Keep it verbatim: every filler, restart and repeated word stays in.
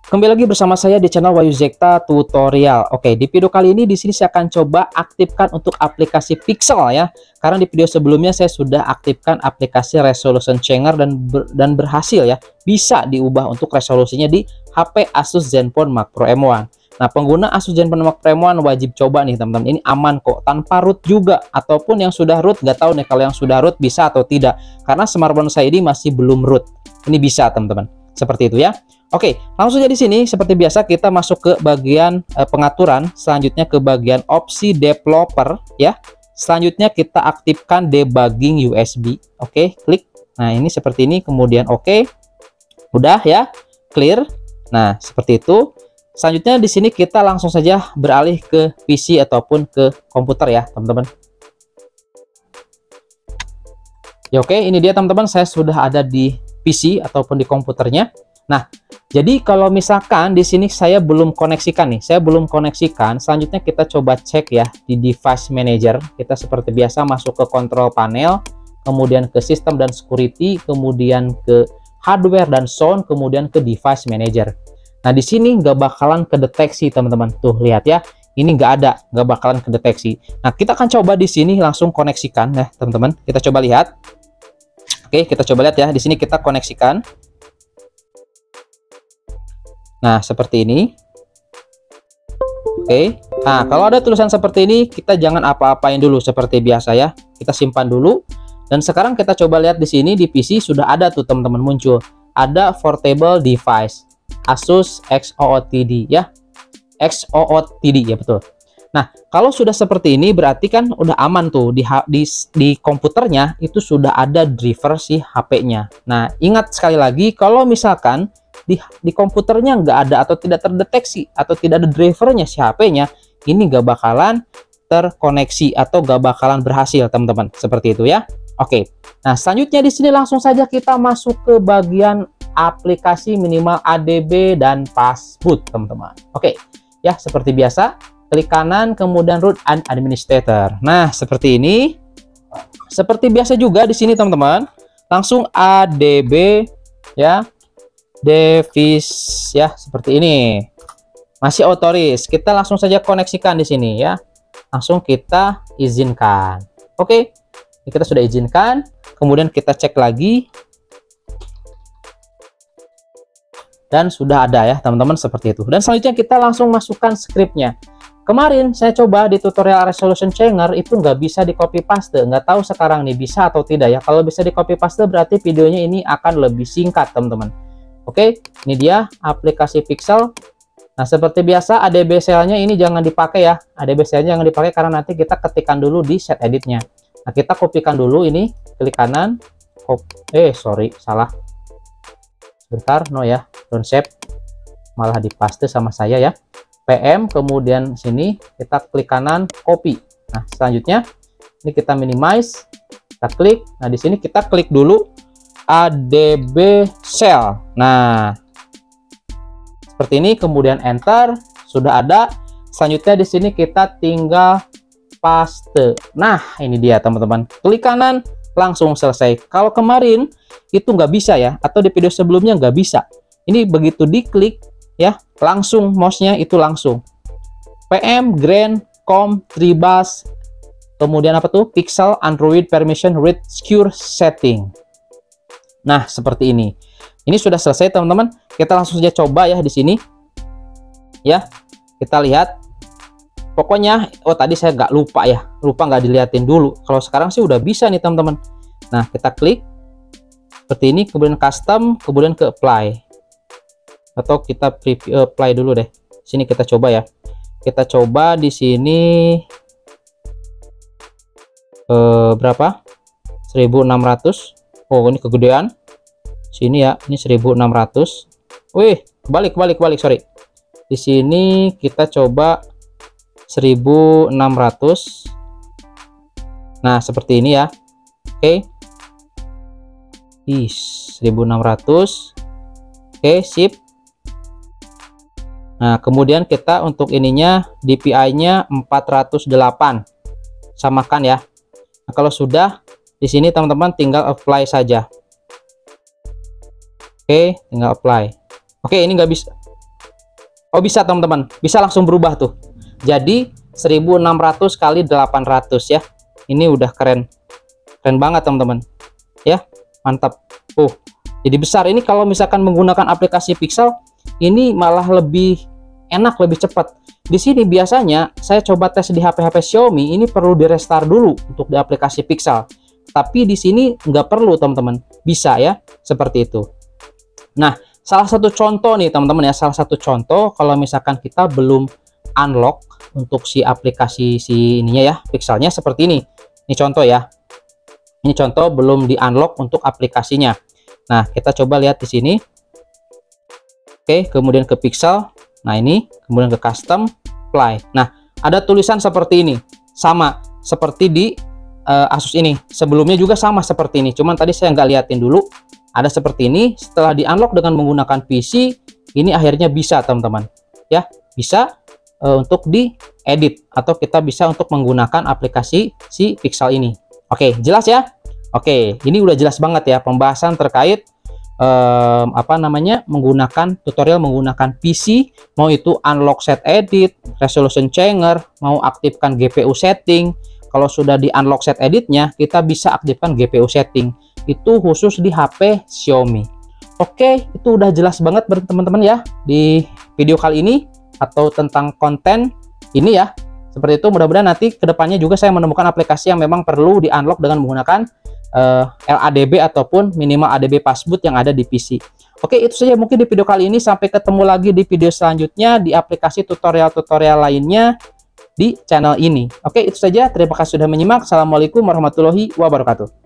Kembali lagi bersama saya di channel Wahyu Zekta Tutorial. Oke, di video kali ini di sini saya akan coba aktifkan untuk aplikasi Pixel ya. Karena di video sebelumnya saya sudah aktifkan aplikasi Resolution Changer dan ber, dan berhasil ya. Bisa diubah untuk resolusinya di H P Asus Zenfone Mark Pro M satu. Nah, pengguna Asus Zenfone Mark Pro M satu wajib coba nih teman-teman. Ini aman kok, tanpa root juga. Ataupun yang sudah root, nggak tahu nih kalau yang sudah root bisa atau tidak. Karena smartphone saya ini masih belum root. Ini bisa teman-teman. Seperti itu ya. Oke, langsung aja di sini seperti biasa kita masuk ke bagian eh, pengaturan, selanjutnya ke bagian opsi developer ya. Selanjutnya kita aktifkan debugging U S B. Oke, klik. Nah, ini seperti ini, kemudian oke. Udah ya, clear. Nah, seperti itu. Selanjutnya di sini kita langsung saja beralih ke P C ataupun ke komputer ya, teman-teman. Ya oke, ini dia teman-teman, saya sudah ada di P C ataupun di komputernya. Nah, jadi kalau misalkan di sini saya belum koneksikan nih, saya belum koneksikan, selanjutnya kita coba cek ya di device manager. Kita seperti biasa masuk ke control panel, kemudian ke sistem dan security, kemudian ke hardware dan sound, kemudian ke device manager. Nah, di sini nggak bakalan kedeteksi teman-teman. Tuh, lihat ya. Ini nggak ada, nggak bakalan kedeteksi. Nah, kita akan coba di sini langsung koneksikan ya, teman-teman. Kita coba lihat. Oke, kita coba lihat ya. Di sini kita koneksikan. Nah, seperti ini. Oke. Nah, kalau ada tulisan seperti ini, kita jangan apa-apain dulu seperti biasa ya. Kita simpan dulu. Dan sekarang kita coba lihat di sini di P C sudah ada tuh teman-teman muncul. Ada portable device Asus X O O T D ya. X O O T D ya, betul. Nah, kalau sudah seperti ini berarti kan udah aman tuh di di, di komputernya itu sudah ada driver si H P-nya. Nah, ingat sekali lagi kalau misalkan di, di komputernya nggak ada atau tidak terdeteksi atau tidak ada drivernya si H P-nya, ini nggak bakalan terkoneksi atau nggak bakalan berhasil teman-teman. Seperti itu ya. Oke. Nah, selanjutnya di sini langsung saja kita masuk ke bagian aplikasi minimal A D B dan passboot teman-teman. Oke. Ya, seperti biasa. Klik kanan, kemudian root and administrator. Nah, seperti ini. Seperti biasa juga di sini teman-teman. Langsung A D B ya. Device ya, seperti ini. Masih otoris. Kita langsung saja koneksikan di sini ya. Langsung kita izinkan. Oke. Ini kita sudah izinkan. Kemudian kita cek lagi. Dan sudah ada ya, teman-teman, seperti itu. Dan selanjutnya kita langsung masukkan scriptnya. Kemarin saya coba di tutorial Resolution Changer itu nggak bisa di copy paste. Nggak tahu sekarang nih bisa atau tidak ya. Kalau bisa di copy paste berarti videonya ini akan lebih singkat teman-teman. Oke, ini dia aplikasi Pixel. Nah, seperti biasa A D B cell-nya ini jangan dipakai ya. A D B cell-nya jangan dipakai karena nanti kita ketikkan dulu di set edit-nya. Nah, kita kopikan dulu ini, klik kanan. Kop eh, sorry, salah. Sebentar, no ya. Don't save. Malah dipaste sama saya ya. P M, kemudian sini kita klik kanan, copy. Nah, selanjutnya ini kita minimize, kita klik. Nah, di sini kita klik dulu A D B cell. Nah, seperti ini, kemudian enter, sudah ada. Selanjutnya di sini kita tinggal paste. Nah, ini dia teman-teman. Klik kanan, langsung selesai. Kalau kemarin itu nggak bisa ya, atau di video sebelumnya nggak bisa. Ini begitu diklik ya, langsung mouse-nya itu langsung P M, Grand, Com, Tribus, kemudian apa tuh, Pixel, Android, Permission, Read, Secure, Setting. Nah, seperti ini. Ini sudah selesai teman-teman. Kita langsung saja coba ya di sini. Ya, kita lihat. Pokoknya, oh tadi saya nggak lupa ya, lupa nggak dilihatin dulu. Kalau sekarang sih udah bisa nih teman-teman. Nah, kita klik seperti ini, kemudian custom, kemudian ke apply. Atau kita preview, apply dulu deh. Sini kita coba ya. Kita coba di sini eh, berapa? seribu enam ratus. Oh, ini kegedean. Sini ya, ini seribu enam ratus. Wih, balik balik balik, sorry. Di sini kita coba seribu enam ratus. Nah, seperti ini ya. Oke. Ih, seribu enam ratus. Oke, sip. Nah, kemudian kita untuk ininya D P I-nya empat ratus delapan. Samakan ya. Nah, kalau sudah di sini teman-teman tinggal apply saja. Oke, tinggal apply. Oke, ini nggak bisa. Oh bisa teman-teman, bisa langsung berubah tuh. Jadi seribu enam ratus kali delapan ratus ya. Ini udah keren. Keren banget teman-teman. Ya, mantap. Uh, jadi besar. Ini kalau misalkan menggunakan aplikasi Pixel, ini malah lebih enak, lebih cepat. Di sini biasanya saya coba tes di H P H P Xiaomi, ini perlu di restart dulu untuk di aplikasi Pixel. Tapi di sini nggak perlu teman-teman, bisa ya, seperti itu. Nah, salah satu contoh nih teman-teman ya, salah satu contoh kalau misalkan kita belum unlock untuk si aplikasi si ininya ya, Pixelnya seperti ini. Ini contoh ya. Ini contoh belum di unlock untuk aplikasinya. Nah, kita coba lihat di sini. Oke, kemudian ke Pixel. Nah, ini kemudian ke custom apply. Nah, ada tulisan seperti ini. Sama seperti di uh, Asus ini. Sebelumnya juga sama seperti ini. Cuman tadi saya nggak liatin dulu. Ada seperti ini. Setelah di unlock dengan menggunakan P C, ini akhirnya bisa teman-teman. Ya, bisa uh, untuk diedit atau kita bisa untuk menggunakan aplikasi si Pixel ini. Oke, jelas ya? Oke, ini udah jelas banget ya pembahasan terkait um, apa namanya menggunakan tutorial menggunakan P C, mau itu unlock set edit, resolution changer, mau aktifkan G P U setting. Kalau sudah di unlock set editnya, kita bisa aktifkan G P U setting. Itu khusus di H P Xiaomi. Oke, itu udah jelas banget teman-teman ya di video kali ini atau tentang konten ini ya. Seperti itu, mudah-mudahan nanti kedepannya juga saya menemukan aplikasi yang memang perlu di unlock dengan menggunakan uh, L A D B ataupun minimal A D B passboot yang ada di P C. Oke, itu saja mungkin di video kali ini. Sampai ketemu lagi di video selanjutnya di aplikasi tutorial-tutorial lainnya di channel ini. Oke, itu saja. Terima kasih sudah menyimak. Assalamualaikum warahmatullahi wabarakatuh.